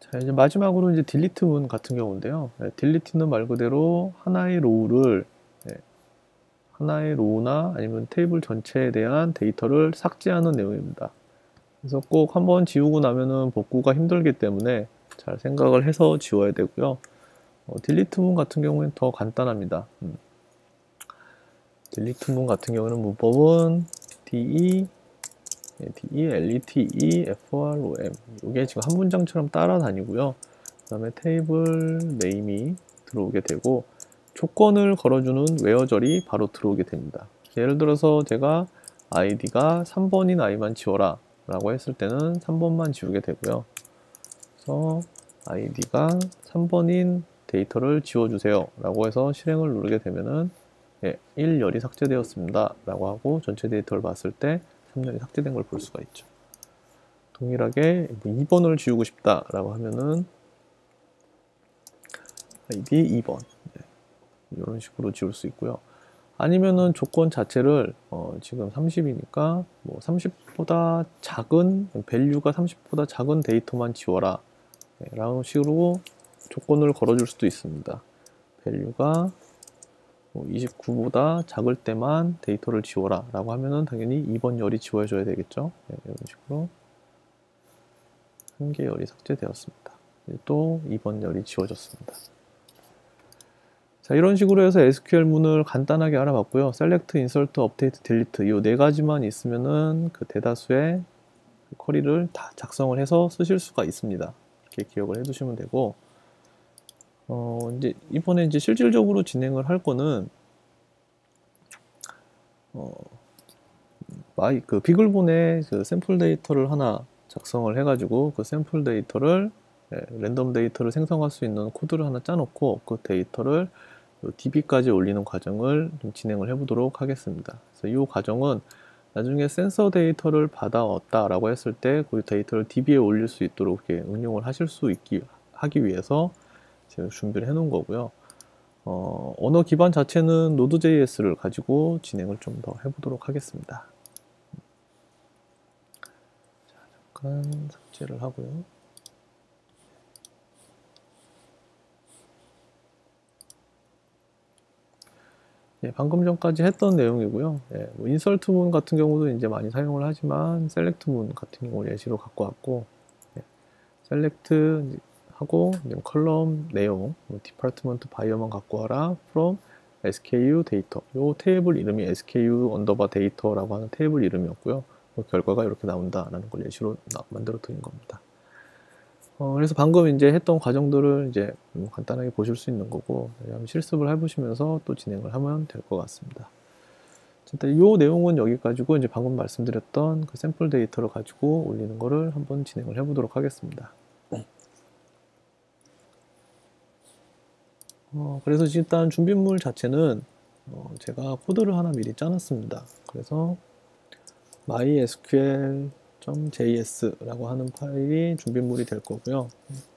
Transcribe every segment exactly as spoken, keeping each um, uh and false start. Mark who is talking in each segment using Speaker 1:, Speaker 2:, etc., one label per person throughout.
Speaker 1: 자, 이제 마지막으로 이제 딜리트 문 같은 경우인데요. 네, 딜리트는 말 그대로 하나의 로우를 네, 하나의 로우나 아니면 테이블 전체에 대한 데이터를 삭제하는 내용입니다. 그래서 꼭 한번 지우고 나면은 복구가 힘들기 때문에 잘 생각을 해서 지워야 되고요. 어, 딜리트 문 같은 경우는 더 간단합니다. 음. 딜리트 문 같은 경우는 문법은 de delete from 이게 지금 한 문장처럼 따라다니고요. 그 다음에 테이블 네임이 들어오게 되고 조건을 걸어주는 웨어절이 바로 들어오게 됩니다. 예를 들어서 제가 아이디가 삼 번인 아이만 지워라 라고 했을 때는 삼 번만 지우게 되고요. 그래서 아이디가 삼 번인 데이터를 지워주세요 라고 해서 실행을 누르게 되면은 예, 일 열이 삭제되었습니다 라고 하고 전체 데이터를 봤을 때 삼 열이 삭제된 걸 볼 수가 있죠. 동일하게 이 번을 지우고 싶다 라고 하면은 아이디 이 번 네, 이런 식으로 지울 수 있고요. 아니면은 조건 자체를 어, 지금 삼십이니까 뭐 삼십보다 작은 밸류가 삼십보다 작은 데이터만 지워라 네, 라는 식으로 조건을 걸어줄 수도 있습니다. 밸류가 이십구보다 작을 때만 데이터를 지워라 라고 하면은 당연히 이 번 열이 지워줘야 되겠죠. 네, 이런 식으로 한 개 열이 삭제되었습니다. 또 이 번 열이 지워졌습니다. 자, 이런 식으로 해서 에스큐엘 문을 간단하게 알아봤고요. select, insert, update, delete 이 네 가지만 있으면은 그 대다수의 쿼리를 다 작성을 해서 쓰실 수가 있습니다. 이렇게 기억을 해두시면 되고, 어, 이제 이번에 이제 실질적으로 진행을 할 거는 어, 마이 그 비글본에 그 샘플 데이터를 하나 작성을 해가지고 그 샘플 데이터를 예, 랜덤 데이터를 생성할 수 있는 코드를 하나 짜놓고 그 데이터를 디비까지 올리는 과정을 좀 진행을 해보도록 하겠습니다. 그래서 이 과정은 나중에 센서 데이터를 받아왔다 라고 했을 때 그 데이터를 디비에 올릴 수 있도록 이렇게 응용을 하실 수 있기 하기 위해서 제가 준비를 해 놓은 거고요. 어, 언어 기반 자체는 노드.제이에스를 가지고 진행을 좀 더 해보도록 하겠습니다. 자, 잠깐 삭제를 하고요. 예, 방금 전까지 했던 내용이고요. 예, 뭐 인설트 문 같은 경우도 이제 많이 사용을 하지만 셀렉트 문 같은 경우 예시로 갖고 왔고, 예, 셀렉트 하고 컬럼 내용, 뭐 디파트먼트 바이어만 갖고 와라, from 에스케이유 데이터. 요 테이블 이름이 에스케이유 언더바 데이터라고 하는 테이블 이름이었고요. 뭐 결과가 이렇게 나온다라는 걸 예시로 만들어 드린 겁니다. 어, 그래서 방금 이제 했던 과정들을 이제 간단하게 보실 수 있는 거고, 실습을 해보시면서 또 진행을 하면 될 것 같습니다. 일단 이 내용은 여기까지고, 이제 방금 말씀드렸던 그 샘플 데이터를 가지고 올리는 거를 한번 진행을 해보도록 하겠습니다. 어, 그래서 일단 준비물 자체는 어, 제가 코드를 하나 미리 짜놨습니다. 그래서 mysql.js라고 하는 파일이 준비물이 될 거고요.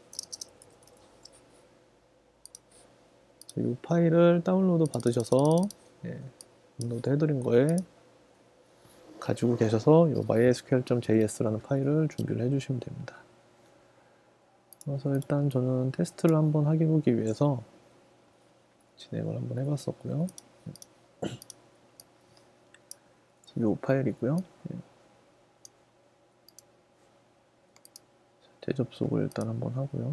Speaker 1: 이 파일을 다운로드 받으셔서 예, 다운로드 해드린 거에 가지고 계셔서 이 mysql.js라는 파일을 준비를 해주시면 됩니다. 그래서 일단 저는 테스트를 한번 하기 보기 위해서 진행을 한번 해봤었고요. 이 파일이고요. 재접속을 일단 한번 하고요.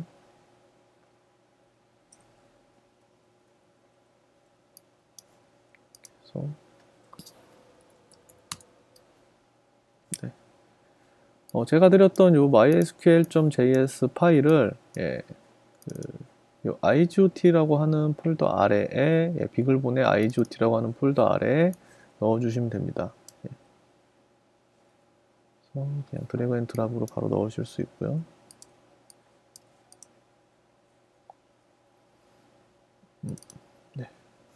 Speaker 1: 그래서 네. 어, 제가 드렸던 이 mysql.js 파일을 예, 그, 요 아이지오티라고 하는 폴더 아래에 예, 비글본의 아이지오티라고 하는 폴더 아래에 넣어주시면 됩니다. 예. 그래서 그냥 드래그 앤 드랍으로 바로 넣으실 수 있고요. 음, 네.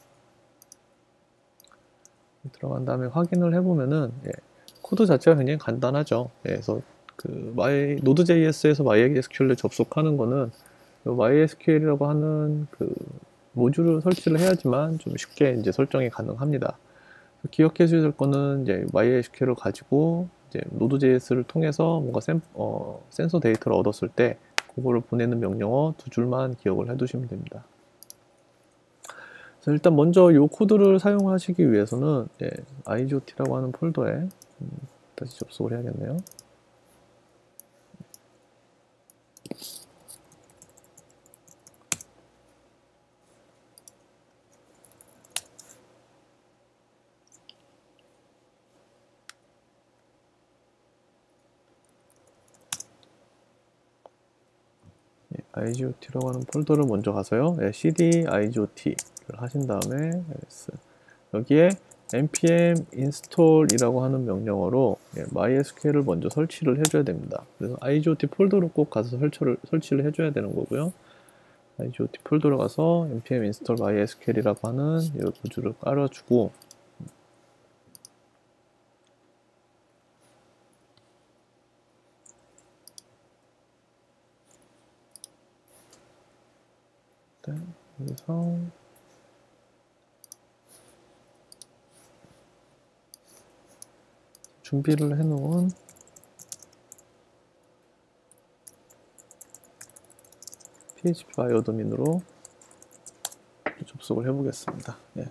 Speaker 1: 들어간 다음에 확인을 해보면은 예, 코드 자체가 굉장히 간단하죠. 예, 그래서 그 마이 노드.제이에스에서 마이에스큐엘에 접속하는 거는 마이에스큐엘이라고 하는 그 모듈을 설치를 해야지만 좀 쉽게 이제 설정이 가능합니다. 기억해 주셔야 될 거는 이제 마이에스큐엘을 가지고 이제 노드.제이에스를 통해서 뭔가 센, 어, 센서 데이터를 얻었을 때 그거를 보내는 명령어 두 줄만 기억을 해 두시면 됩니다. 그래서 일단 먼저 이 코드를 사용하시기 위해서는 예, 아이지오티라고 하는 폴더에 음, 다시 접속을 해야겠네요. 아이지오티라고 하는 폴더를 먼저 가서요. 네, cd 아이지오티를 하신 다음에 ls. 여기에 npm install이라고 하는 명령어로 예, 마이에스큐엘을 먼저 설치를 해줘야 됩니다. 그래서 아이지오티 폴더로 꼭 가서 설치를, 설치를 해줘야 되는 거고요. 아이지오티 폴더로 가서 npm install mysql이라고 하는 이 구조를 깔아주고 네, 여기서 준비를 해놓은 피에이치피 바이 어드민으로 접속을 해보겠습니다. 예.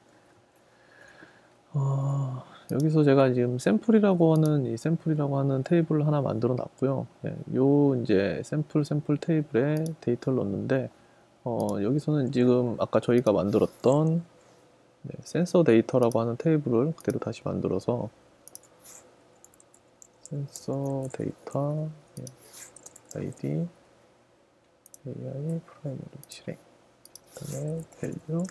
Speaker 1: 어, 여기서 제가 지금 샘플이라고 하는 이 샘플이라고 하는 테이블을 하나 만들어 놨고요. 예, 요 이제 샘플 샘플 테이블에 데이터를 넣는데 어, 여기서는 지금 아까 저희가 만들었던 네, 센서 데이터라고 하는 테이블을 그대로 다시 만들어서 센서 데이터 예, 아이디 에이아이 프라이머리 실행 그 다음에 밸류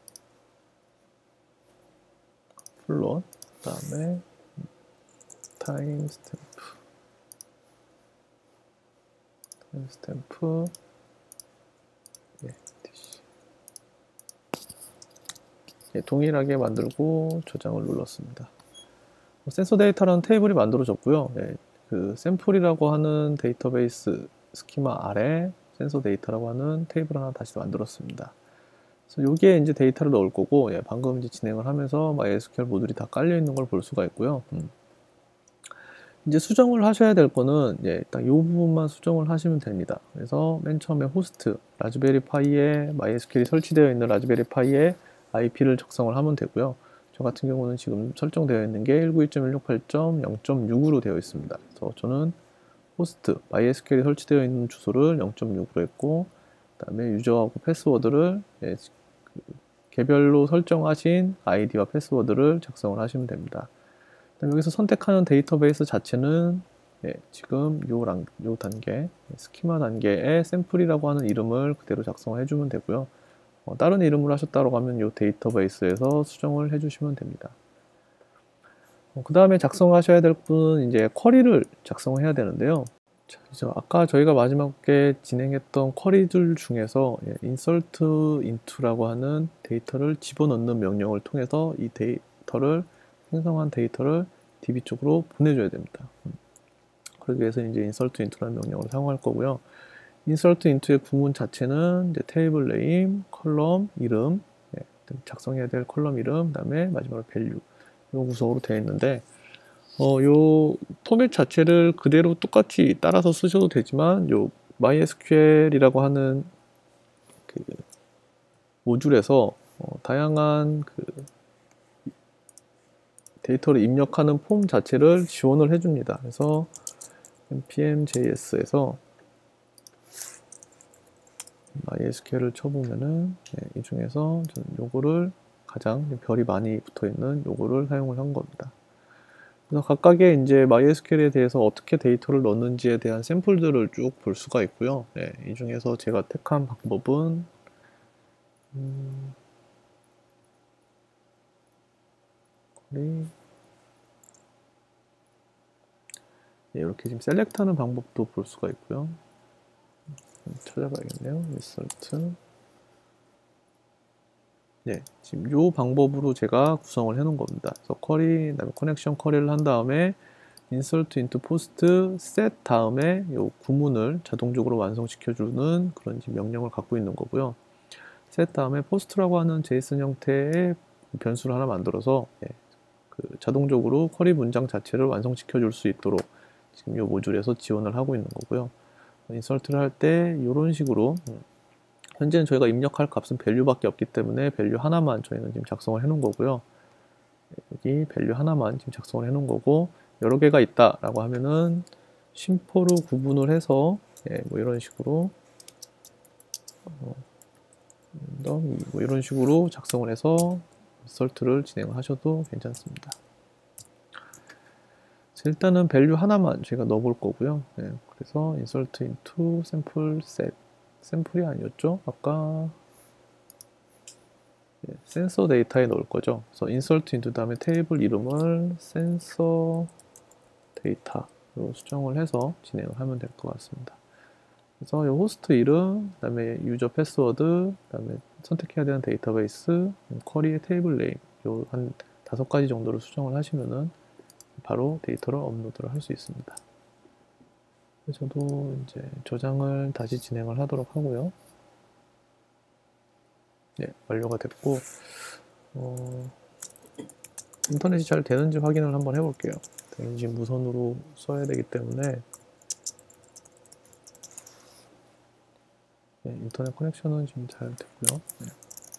Speaker 1: 플롯 그 다음에 타임 스탬프 타임 스탬프 예, 예, 동일하게 만들고 저장을 눌렀습니다. 센서 데이터라는 테이블이 만들어졌고요. 예, 그 샘플이라고 하는 데이터베이스 스키마 아래 센서 데이터라고 하는 테이블 하나 다시 만들었습니다. 그래서 여기에 이제 데이터를 넣을 거고, 예, 방금 이제 진행을 하면서 마이에스큐엘 모듈이 다 깔려 있는 걸 볼 수가 있고요. 음. 이제 수정을 하셔야 될 거는 예, 딱 이 부분만 수정을 하시면 됩니다. 그래서 맨 처음에 호스트 라즈베리 파이에 마이에스큐엘이 설치되어 있는 라즈베리 파이에 아이피를 작성을 하면 되고요. 저 같은 경우는 지금 설정되어 있는 게 일구이 점 일육팔 점 영 점 육으로 되어 있습니다. 그래서 저는 호스트 마이에스큐엘이 설치되어 있는 주소를 영 점 육으로 했고, 그 다음에 유저하고 패스워드를 예, 그 개별로 설정하신 아이디와 패스워드를 작성을 하시면 됩니다. 여기서 선택하는 데이터베이스 자체는 예, 지금 요, 랑, 요 단계 스키마 단계에 샘플이라고 하는 이름을 그대로 작성을 해주면 되고요. 어, 다른 이름으로 하셨다고 하면 요 데이터베이스에서 수정을 해주시면 됩니다. 어, 그 다음에 작성하셔야 될 분은 이제 쿼리를 작성을 해야 되는데요. 자, 이제 아까 저희가 마지막에 진행했던 쿼리들 중에서 예, insert into라고 하는 데이터를 집어넣는 명령을 통해서 이 데이터를 생성한 데이터를 디비 쪽으로 보내줘야 됩니다. 그러기 위해서 이제 insert into라는 명령을 사용할 거고요. insert into의 구문 자체는 이제 테이블 네임, 컬럼 이름, 예, 작성해야 될 컬럼 이름, 그다음에 마지막으로 value 이 구성으로 되어 있는데, 어, 요 포맷 자체를 그대로 똑같이 따라서 쓰셔도 되지만, 요 마이에스큐엘이라고 하는 그 모듈에서 어, 다양한 그 데이터를 입력하는 폼 자체를 지원을 해줍니다. 그래서 npm 제이에스에서 마이에스큐엘을 쳐보면은 네, 이 중에서 저는 요거를 가장 별이 많이 붙어있는 요거를 사용을 한 겁니다. 그래서 각각의 이제 마이에스큐엘에 대해서 어떻게 데이터를 넣는지에 대한 샘플들을 쭉 볼 수가 있고요. 네, 이 중에서 제가 택한 방법은 음, 네, 이렇게 지금 셀렉트하는 방법도 볼 수가 있고요. 찾아봐야겠네요. result. 네, 지금 이 방법으로 제가 구성을 해 놓은 겁니다. 그래서 쿼리, 그다음에 커넥션 쿼리를 한 다음에 insert into post set 다음에 이 구문을 자동적으로 완성시켜주는 그런 명령을 갖고 있는 거고요. set 다음에 post라고 하는 제이슨 형태의 변수를 하나 만들어서 예, 그 자동적으로 쿼리 문장 자체를 완성시켜 줄 수 있도록 지금 이 모듈에서 지원을 하고 있는 거고요. 인설트를 할 때 이런 식으로 현재는 저희가 입력할 값은 밸류밖에 없기 때문에 밸류 하나만 저희는 지금 작성을 해 놓은 거고요. 여기 밸류 하나만 지금 작성을 해 놓은 거고, 여러 개가 있다 라고 하면은 심포로 구분을 해서 예, 뭐 이런 식으로 어, 뭐 이런 식으로 작성을 해서 인설트를 진행을 하셔도 괜찮습니다. 일단은 밸류 하나만 제가 넣어볼 거고요. 네, 그래서 insert into sample set, 샘플이 아니었죠? 아까 네, 센서 데이터에 넣을 거죠. 그래서 insert into 다음에 테이블 이름을 센서 데이터로 수정을 해서 진행을 하면 될 것 같습니다. 그래서 이 호스트 이름, 그 다음에 유저 패스워드, 그 다음에 선택해야 되는 데이터베이스, 쿼리의 테이블 네임, 요 한 다섯 가지 정도를 수정을 하시면은 바로 데이터를 업로드를 할 수 있습니다. 저도 이제 저장을 다시 진행을 하도록 하고요. 네, 완료가 됐고, 어, 인터넷이 잘 되는지 확인을 한번 해볼게요. 되는지 무선으로 써야 되기 때문에 네, 인터넷 커넥션은 지금 잘 됐고요. 네.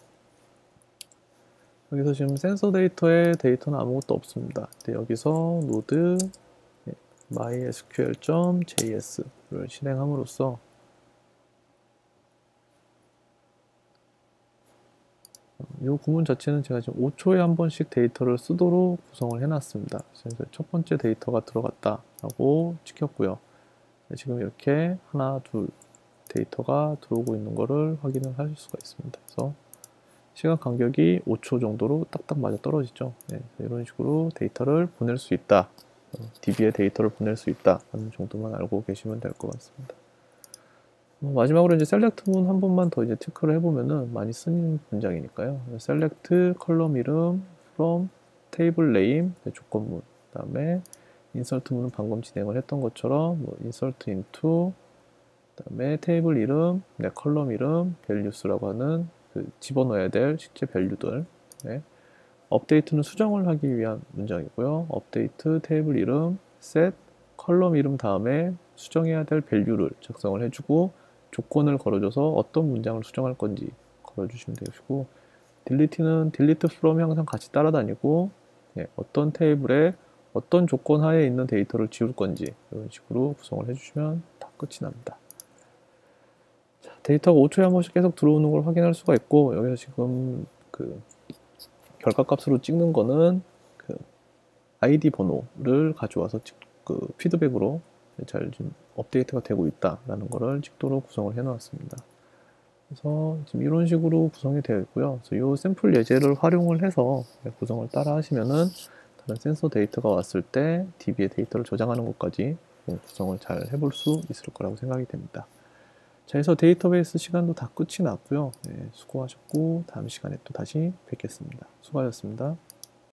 Speaker 1: 여기서 지금 센서 데이터에 데이터는 아무것도 없습니다. 근데 여기서 노드 네, mysql.js를 실행함으로써 이 구문 자체는 제가 지금 오 초에 한 번씩 데이터를 쓰도록 구성을 해놨습니다. 그래서 첫 번째 데이터가 들어갔다 라고 찍혔고요. 지금 이렇게 하나, 둘 데이터가 들어오고 있는 것을 확인을 하실 수가 있습니다. 그래서 시간 간격이 오 초 정도로 딱딱 맞아 떨어지죠. 네, 이런 식으로 데이터를 보낼 수 있다. 디비에 데이터를 보낼 수 있다. 하는 정도만 알고 계시면 될 것 같습니다. 마지막으로 이제 셀렉트 문 한 번만 더 이제 체크를 해보면은 많이 쓰는 문장이니까요. 셀렉트 컬럼 이름 from 테이블 네임 조건문, 그 다음에 인설트 문은 방금 진행을 했던 것처럼 뭐 인설트 into, 그 다음에 테이블 이름, 네, 컬럼 이름, values라고 하는 그 집어넣어야 될 실제 밸류들. 네. 업데이트는 수정을 하기 위한 문장이고요. 업데이트 테이블 이름, set 컬럼 이름 다음에 수정해야 될 밸류를 작성을 해주고 조건을 걸어줘서 어떤 문장을 수정할 건지 걸어주시면 되시고, 딜리트는 딜리트 프롬이 항상 같이 따라다니고 예, 어떤 테이블에 어떤 조건 하에 있는 데이터를 지울 건지 이런 식으로 구성을 해주시면 다 끝이 납니다. 자, 데이터가 오 초에 한 번씩 계속 들어오는 걸 확인할 수가 있고, 여기서 지금 그 결과값으로 찍는 거는 그 아이디 번호를 가져와서 그 피드백으로 잘 좀 업데이트가 되고 있다라는 거를 찍도록 구성을 해 놓았습니다. 그래서 지금 이런 식으로 구성이 되어 있고요. 그래서 이 샘플 예제를 활용을 해서 구성을 따라 하시면은 다른 센서 데이터가 왔을 때 디비에 데이터를 저장하는 것까지 구성을 잘 해볼 수 있을 거라고 생각이 됩니다. 자, 그래서 데이터베이스 시간도 다 끝이 났고요. 네, 수고하셨고 다음 시간에 또 다시 뵙겠습니다. 수고하셨습니다.